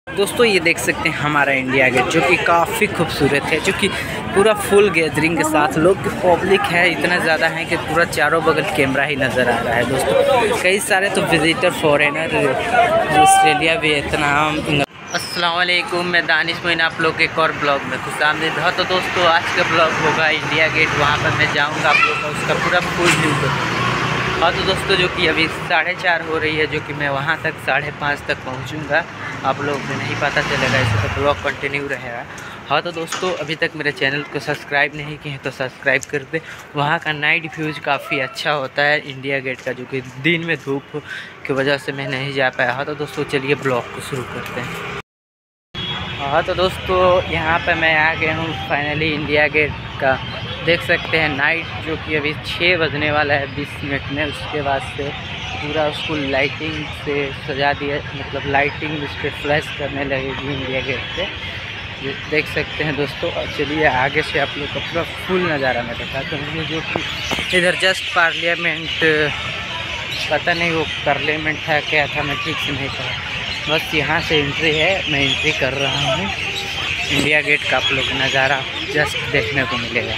दोस्तों ये देख सकते हैं हमारा इंडिया गेट, जो कि काफ़ी खूबसूरत है, जो कि पूरा फुल गैदरिंग के साथ लोग पब्लिक है इतना ज़्यादा है कि पूरा चारों बगल कैमरा ही नज़र आ रहा है। दोस्तों कई सारे तो विजिटर फॉरेनर ऑस्ट्रेलिया, वियतनाम। अस्सलाम वालेकुम, मैं दानिश मोइन आप लोग एक और ब्लॉग में खुशामदीद है। तो दोस्तों आज का ब्लॉग होगा इंडिया गेट, वहाँ पर मैं जाऊँगा आप लोग का उसका पूरा फुल व्यू। हाँ तो दोस्तों जो कि अभी 4:30 हो रही है, जो कि मैं वहाँ तक 5:30 तक पहुँचूँगा। आप लोग को नहीं पता चलेगा, ऐसे तो ब्लॉग कंटिन्यू रहेगा। हाँ तो दोस्तों अभी तक मेरे चैनल को सब्सक्राइब नहीं किए हैं तो सब्सक्राइब कर दे। वहाँ का नाइट व्यूज़ काफ़ी अच्छा होता है इंडिया गेट का, जो कि दिन में धूप की वजह से मैं नहीं जा पाया। हाँ तो दोस्तों चलिए ब्लॉग को शुरू करते हैं। हाँ तो दोस्तों यहाँ पर मैं आ गया हूँ फाइनली इंडिया गेट का। देख सकते हैं नाइट, जो कि अभी 6 बजने वाला है 20 मिनट में। उसके बाद से पूरा उसको लाइटिंग से सजा दिया, मतलब लाइटिंग उस पर फ्लैश करने लगेगी इंडिया गेट पे। ये देख सकते हैं दोस्तों। और चलिए आगे से आप लोग का पूरा फुल नज़ारा मैं दिखाता हूँ। जो कि इधर जस्ट पार्लियामेंट, पता नहीं वो पार्लियामेंट था क्या था, मैं ठीक से नहीं पता। बस यहाँ से एंट्री है, मैं एंट्री कर रहा हूँ। इंडिया गेट का आप लोग को नज़ारा जस्ट देखने को मिलेगा।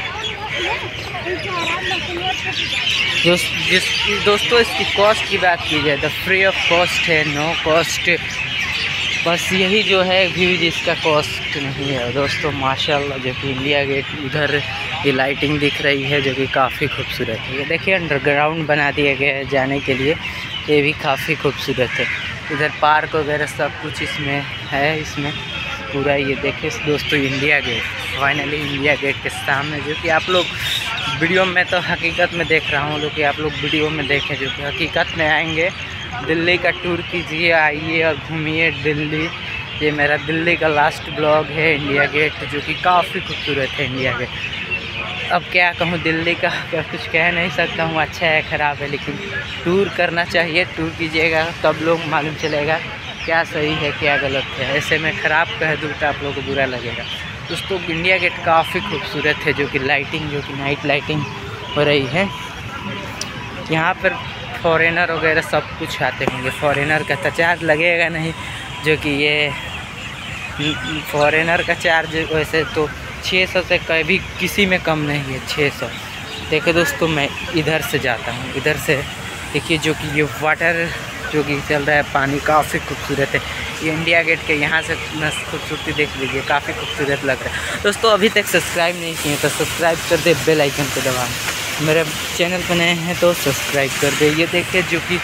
दोस्तों इसकी कॉस्ट की बात की जाए तो फ्री ऑफ कॉस्ट है, नो कॉस्ट। बस यही जो है व्यू जिसका कॉस्ट नहीं है। दोस्तों माशाल्लाह जो कि इंडिया गेट उधर ये लाइटिंग दिख रही है, जो कि काफ़ी खूबसूरत है। ये देखिए अंडरग्राउंड बना दिया गया है जाने के लिए, ये भी काफ़ी खूबसूरत है। इधर पार्क वगैरह सब कुछ इसमें है, इसमें पूरा। ये देखिए दोस्तों India Gate, finally India Gate के सामने, जो कि आप लोग वीडियो में तो हकीकत में देख रहा हूँ, जो कि आप लोग वीडियो में देखें, जो कि हकीकत में आएंगे। दिल्ली का टूर कीजिए, आइए और घूमिए दिल्ली। ये मेरा दिल्ली का लास्ट ब्लॉग है इंडिया गेट, जो कि काफ़ी खूबसूरत है इंडिया गेट। अब क्या कहूँ, दिल्ली का कुछ कह नहीं सकता हूँ, अच्छा है ख़राब है, लेकिन टूर करना चाहिए। टूर कीजिएगा तब लोग मालूम चलेगा क्या सही है क्या गलत है। ऐसे में ख़राब कह दूँ तो आप लोगों को बुरा लगेगा। दोस्तों इंडिया गेट काफ़ी खूबसूरत है, जो कि लाइटिंग, जो कि नाइट लाइटिंग हो रही है। यहाँ पर फॉरेनर वगैरह सब कुछ आते होंगे। फॉरेनर का तो चार्ज लगेगा नहीं, जो कि ये फॉरेनर का चार्ज वैसे तो 600 से कभी किसी में कम नहीं है, 600। देखो दोस्तों मैं इधर से जाता हूँ, इधर से देखिए जो कि ये वाटर जो कि चल रहा है, पानी काफ़ी खूबसूरत है। ये इंडिया गेट के यहाँ से खूबसूरती देख लीजिए, काफ़ी खूबसूरत लग रहा है। दोस्तों अभी तक सब्सक्राइब नहीं किए तो सब्सक्राइब कर दे, बेल आइकन को दबा। मेरे चैनल पर नए हैं तो सब्सक्राइब कर दे। ये देखिए जो कि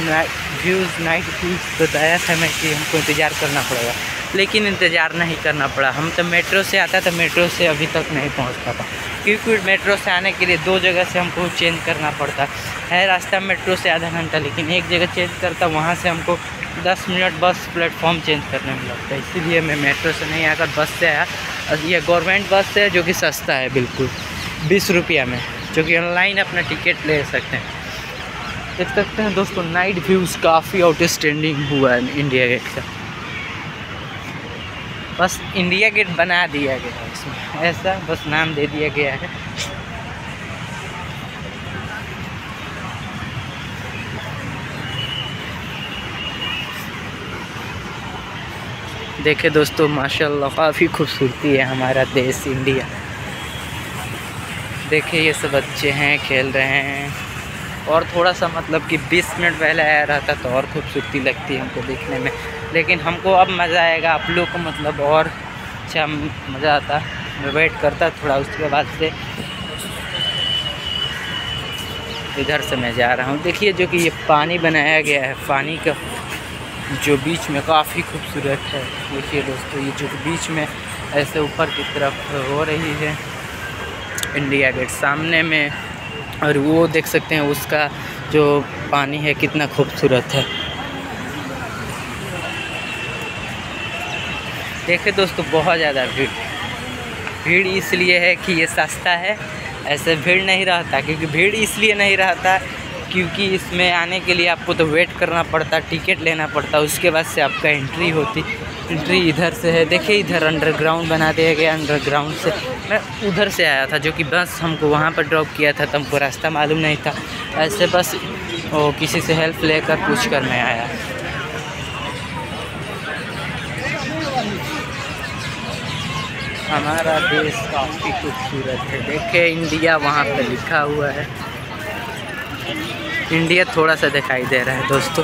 नाइट व्यूज़ बताया था मैं कि हमको इंतज़ार करना पड़ेगा, लेकिन इंतज़ार नहीं करना पड़ा। हम तो मेट्रो से आता था, मेट्रो से अभी तक नहीं पहुंच पाता, क्योंकि मेट्रो से आने के लिए 2 जगह से हमको चेंज करना पड़ता है। रास्ता मेट्रो से आधा घंटा, लेकिन एक जगह चेंज करता, वहाँ से हमको 10 मिनट बस प्लेटफॉर्म चेंज करने में लगता है। इसीलिए मैं मेट्रो से नहीं आकर बस से आया। और ये गवर्नमेंट बस है, जो कि सस्ता है बिल्कुल 20 रुपया में, जो कि ऑनलाइन अपना टिकट ले सकते हैं। देख सकते हैं दोस्तों नाइट व्यूज़ काफ़ी आउटस्टैंडिंग हुआ है इंडिया गेट का। बस इंडिया गेट बना दिया गया है इसमें, ऐसा बस नाम दे दिया गया है। देखे दोस्तों माशाल्लाह काफ़ी खूबसूरती है हमारा देश इंडिया। देखिए ये सब बच्चे हैं, खेल रहे हैं। और थोड़ा सा मतलब कि 20 मिनट पहले आया रहता तो और खूबसूरती लगती है हमको देखने में, लेकिन हमको अब मज़ा आएगा। आप लोग को मतलब और अच्छा मज़ा आता। मैं वेट करता थोड़ा, उसके बाद से इधर से मैं जा रहा हूँ। देखिए जो कि ये पानी बनाया गया है, पानी का जो बीच में काफ़ी खूबसूरत है। देखिए दोस्तों ये जो बीच में ऐसे ऊपर की तरफ हो रही है इंडिया गेट सामने में, और वो देख सकते हैं उसका जो पानी है कितना खूबसूरत है। देखिए दोस्तों बहुत ज़्यादा भीड़ इसलिए है कि ये सस्ता है, ऐसे भीड़ नहीं रहता। क्योंकि भीड़ इसलिए नहीं रहता क्योंकि इसमें आने के लिए आपको तो वेट करना पड़ता, टिकट लेना पड़ता, उसके बाद से आपका एंट्री होती। एंट्री इधर से है। देखिए इधर अंडरग्राउंड बना दिया गया। अंडरग्राउंड से मैं उधर से आया था, जो कि बस हमको वहाँ पर ड्रॉप किया था, तो हमको रास्ता मालूम नहीं था। ऐसे बस किसी से हेल्प लेकर पूछ कर मैं आया। हमारा देश काफ़ी खूबसूरत है। देखिए इंडिया वहाँ पे लिखा हुआ है, इंडिया थोड़ा सा दिखाई दे रहा है दोस्तों।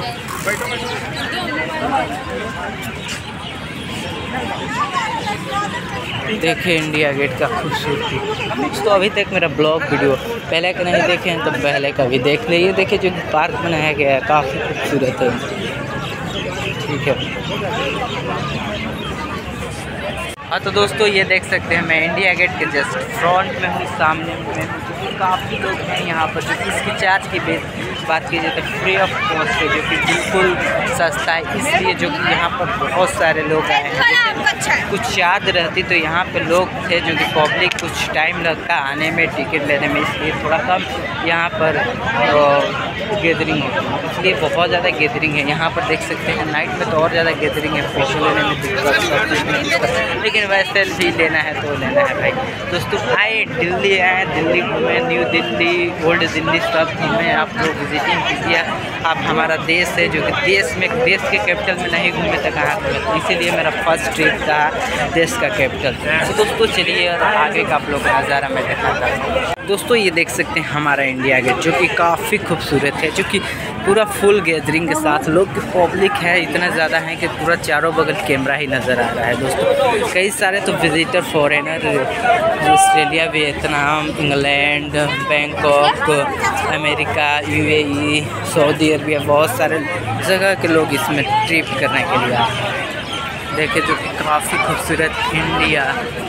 देखिए इंडिया गेट का खूबसूरती। दोस्तों अभी तक मेरा ब्लॉग वीडियो पहले का नहीं देखे हैं तो पहले का भी देख लीजिए। देखिए जो पार्क बनाया गया है काफ़ी खूबसूरत है, ठीक है। हाँ तो दोस्तों ये देख सकते हैं मैं इंडिया गेट के जस्ट फ्रंट में हूँ, सामने में काफ़ी लोग हैं यहाँ पर। जो कि इसकी चार्ज की बात कीजिए तो फ्री ऑफ कॉस्ट है, जो कि बिल्कुल सस्ता है। इसलिए जो कि यहाँ पर बहुत सारे लोग आए हैं। कुछ चार्ज रहती तो यहाँ पे लोग थे, जो कि पब्लिक कुछ टाइम लगता आने में, टिकट लेने में, इसलिए थोड़ा कम यहाँ पर गैदरिंग है। इसलिए बहुत ज़्यादा गैदरिंग है यहाँ पर। देख सकते हैं नाइट में तो और ज़्यादा गैदरिंग है, फोटो लेने में दिक्कत, लेकिन वैसे भी लेना है तो लेना है भाई। दोस्तों आए दिल्ली, आए दिल्ली घूमें, न्यू दिल्ली, ओल्ड दिल्ली सब घूमें। आप लोग विजिटिंग कीजिए। आप हमारा देश है, जो कि देश के कैपिटल में नहीं घूमे तो कहाँ घूमे, तो इसीलिए मेरा फर्स्ट ट्रिप था देश का कैपिटल। तो दोस्तों चलिए और आगे का आप लोग का नज़ारा मैं दिखाता हूँ। दोस्तों ये देख सकते हैं हमारा इंडिया गेट, जो कि काफ़ी खूबसूरत है, जो कि पूरा फुल गैदरिंग के साथ लोग की पब्लिक है इतना ज़्यादा है कि पूरा चारों बगल कैमरा ही नज़र आ रहा है दोस्तों। कई सारे तो visitor foreigner Australia, Vietnam, England, Bangkok, America, UAE, Saudi Arabia, बहुत सारे जगह के लोग इसमें ट्रिप करने के लिए आए हैं। देखे जो कि काफ़ी खूबसूरत इंडिया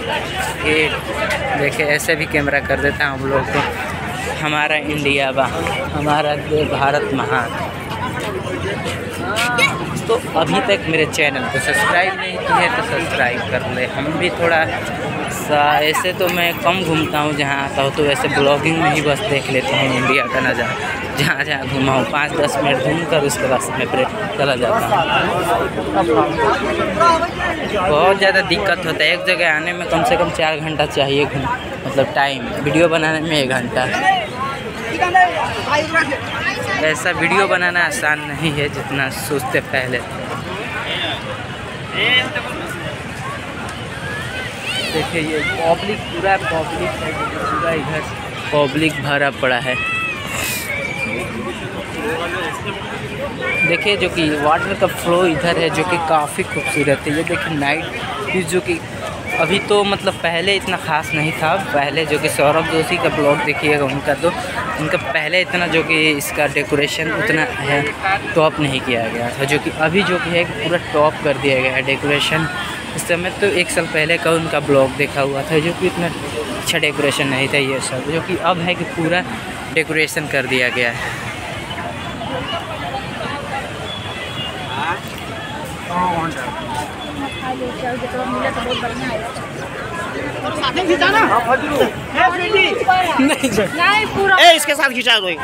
गेट। देखे ऐसे भी कैमरा कर देता हूँ हम लोग को। हमारा इंडिया हमारा भारत महान। तो अभी तक मेरे चैनल को सब्सक्राइब नहीं किए तो सब्सक्राइब कर ले। हम भी थोड़ा सा ऐसे तो मैं कम घूमता हूँ, जहाँ आता हूँ तो वैसे ब्लॉगिंग में ही बस देख लेता हूँ इंडिया का नज़ारा। जहाँ जहाँ घूमा हूँ 5-10 मिनट घूम कर उसके बाद मैं चला जाता हूँ। बहुत ज़्यादा दिक्कत होता है, एक जगह आने में कम से कम 4 घंटा चाहिए मतलब टाइम, वीडियो बनाने में 1 घंटा। ऐसा वीडियो बनाना आसान नहीं है जितना सोचते पहले। देखिए ये पब्लिक पूरा पब्लिक है, पूरा इधर पब्लिक भरा पड़ा है। देखिए जो कि वाटर का फ्लो इधर है, जो कि काफ़ी खूबसूरत है। ये देखिए नाइट, जो कि अभी तो मतलब पहले इतना ख़ास नहीं था। पहले जो कि सौरभ जोशी का ब्लॉग देखिएगा उनका, तो उनका पहले इतना जो कि इसका डेकोरेशन उतना है टॉप नहीं किया गया था, जो कि अभी जो कि है पूरा टॉप कर दिया गया है डेकोरेशन। इस समय तो 1 साल पहले का उनका ब्लॉग देखा हुआ था, जो कि इतना अच्छा डेकोरेशन नहीं था ये सब, जो कि अब है कि पूरा डेकोरेशन कर दिया गया है। नहीं पूरा इसके साथ खिंचा दो।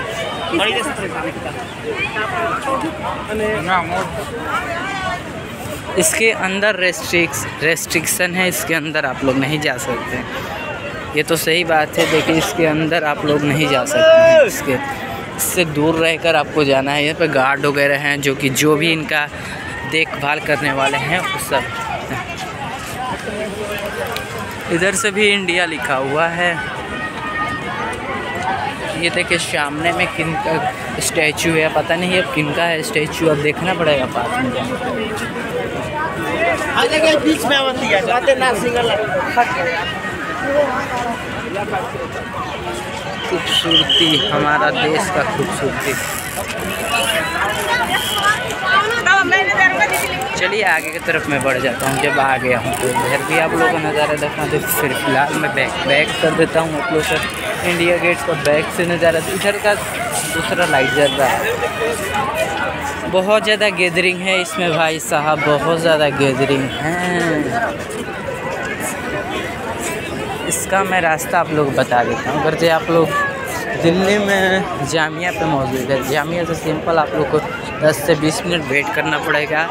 इसके अंदर रेस्ट्रिक्शन है, इसके अंदर आप लोग नहीं जा सकते। ये तो सही बात है, देखिए इसके अंदर आप लोग नहीं जा सकते। इससे दूर रहकर आपको जाना है। यहाँ पे गार्ड वगैरह हैं, जो कि जो भी इनका देखभाल करने वाले हैं वो सब। इधर से भी इंडिया लिखा हुआ है। ये देखिए सामने में किनका स्टैचू है, पता नहीं अब किनका है स्टैचू, अब देखना पड़ेगा पास में। बीच में खूबसूरती, हमारा देश का खूबसूरती। चलिए आगे की तरफ मैं बढ़ जाता हूँ। जब आ गया हूँ तो इधर भी आप लोगों को नज़ारा देखना, तो फिर फिलहाल मैं बैक कर देता हूँ आप लोग का। इंडिया गेट का बैक से नज़ारा, इधर का दूसरा लाइट जल रहा है। बहुत ज़्यादा गैदरिंग है इसमें भाई साहब, बहुत ज़्यादा गैदरिंग है। इसका मैं रास्ता आप लोग बता देता हूँ। अगर जो आप लोग दिल्ली में जामिया पे मौजूद है, जामिया से सिंपल आप लोग को 10 से 20 मिनट वेट करना पड़ेगा।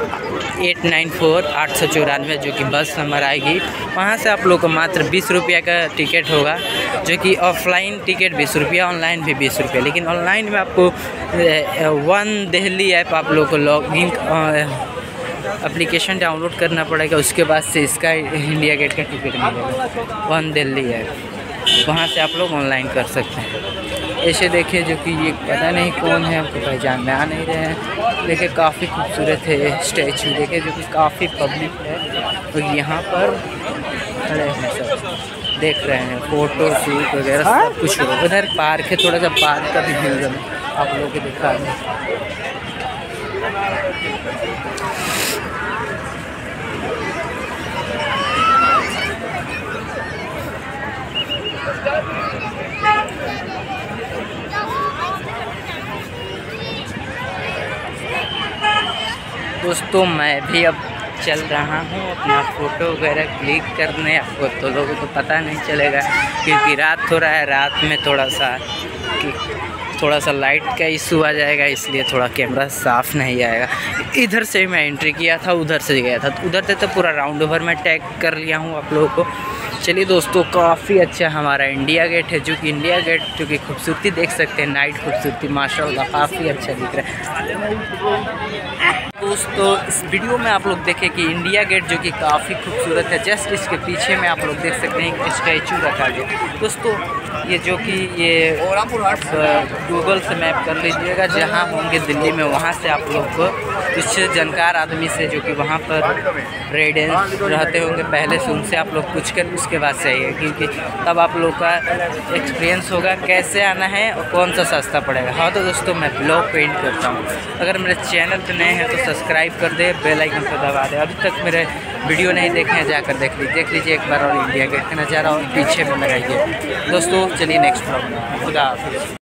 894 जो कि बस नंबर आएगी, वहाँ से आप लोग को मात्र 20 रुपये का टिकट होगा, जो कि ऑफलाइन टिकट 20 रुपया, ऑनलाइन भी 20 रुपये। लेकिन ऑनलाइन में आपको वन दिल्ली ऐप आप लोग को लॉगिन एप्लीकेशन डाउनलोड करना पड़ेगा, उसके बाद से इसका इंडिया गेट का टिकट मिलेगा। 1 दिल्ली है, वहाँ से आप लोग ऑनलाइन कर सकते हैं। ऐसे देखिए जो कि ये पता नहीं कौन है, हमको पहचान में आ नहीं रहे हैं। देखिए काफ़ी खूबसूरत है स्टैचू, देखिए जो कि काफ़ी पब्लिक है और यहाँ पर खड़े हैं सब देख रहे हैं, फ़ोटो शूट वगैरह सब कुछ हो। उधर पार्क है, थोड़ा सा पार्क का भी व्यू आप लोगों को दिखा दें। दोस्तों मैं भी अब चल रहा हूँ अपना फ़ोटो वगैरह क्लिक करने। आपको तो लोगों को पता नहीं चलेगा क्योंकि रात हो रहा है, रात में थोड़ा सा लाइट का इशू आ जाएगा, इसलिए थोड़ा कैमरा साफ़ नहीं आएगा। इधर से मैं एंट्री किया था, उधर से गया था, उधर से तो पूरा राउंड ओवर में टैग कर लिया हूँ आप लोगों को। चलिए दोस्तों, काफ़ी अच्छा हमारा इंडिया गेट है, जो कि इंडिया गेट जो कि खूबसूरती देख सकते हैं, नाइट खूबसूरती माशाल्लाह काफ़ी अच्छा दिख रहा है। दोस्तों इस वीडियो में आप लोग देखें कि इंडिया गेट जो कि काफ़ी खूबसूरत है, जस्ट इसके पीछे में आप लोग देख सकते हैं एक स्टैचू रखा गया। दोस्तों ये जो कि ये गूगल से मैप कर लीजिएगा, जहाँ होंगे दिल्ली में वहाँ से आप लोग को कुछ जानकार आदमी से जो कि वहाँ पर रेडेंस रहते होंगे पहले से, उनसे आप लोग पूछ कर उसके बाद से आइए, क्योंकि तब आप लोग का एक्सपीरियंस होगा कैसे आना है और कौन सा सस्ता पड़ेगा। हाँ तो दोस्तों मैं ब्लॉग पेंट करता हूँ, अगर मेरे चैनल पर नए हैं तो सब्सक्राइब कर दे, बेल आइकन पर दबा दे। अभी तक मेरे वीडियो नहीं देखे हैं जाकर देख लीजिए एक बार, और इंडिया गेट का नज़ारा और पीछे में लगाइए। दोस्तों चलिए नेक्स्ट ब्लॉग में, खुदा हाफिज़।